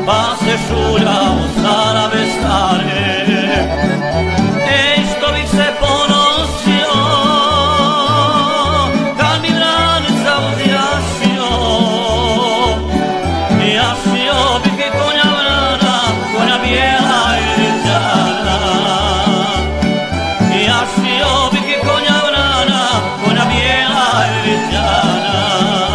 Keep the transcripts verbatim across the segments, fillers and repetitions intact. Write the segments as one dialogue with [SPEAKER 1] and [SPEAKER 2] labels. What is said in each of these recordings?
[SPEAKER 1] pa se šuljam u sarave stare. Ej, što bih se ponosio kad mi vranica uzjašio, jašio bih i konja vrana, konja bijela i rđana. Jašio bih i konja vrana, konja bijela i rđana.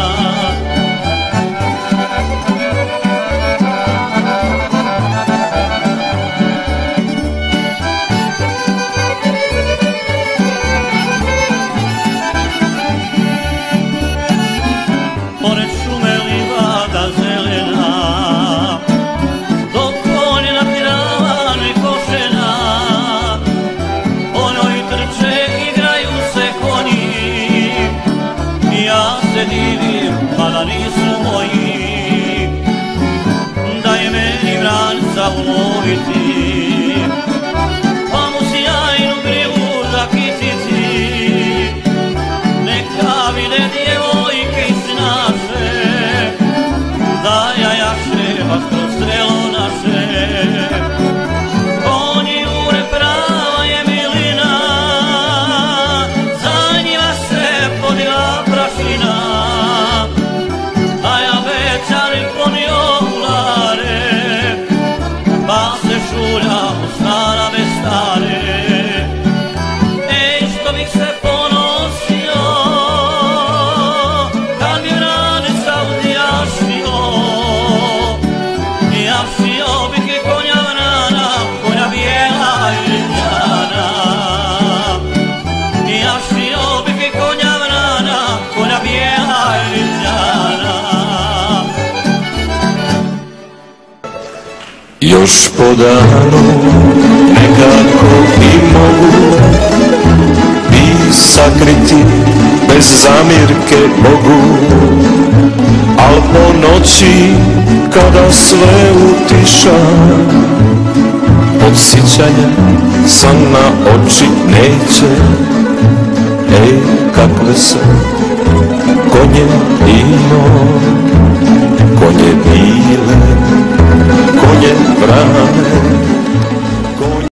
[SPEAKER 1] Pored šume livada zelena, dok konjina tirava nekošena, po njoj trče, igraju se konji. Ja se divim, mada nisu moji, da je meni vranca uloviti, pa mu sjajnu grilu zakititi. Neka vide djevojke iz naše, da ja jaše vas kroz selo naše. Konji jure, prava je milina, za njima se podila prašina, a ja večerim ponio ulare, pa se šuljam u sarave stare. Ej, što bih se ponosio kad mi vranica uzjašio, jašio bih i konja vrana, konja bijela i rđana. Jašio bih i konja vrana, konja bijela i rđana.
[SPEAKER 2] Još po danu nekako i mogu i sakriti bez zamjerke Bogu, al po noći kada sve utiša, podsjećanja san na oči neće. Ej, kakve se konje imao, konje bile, konje vrane,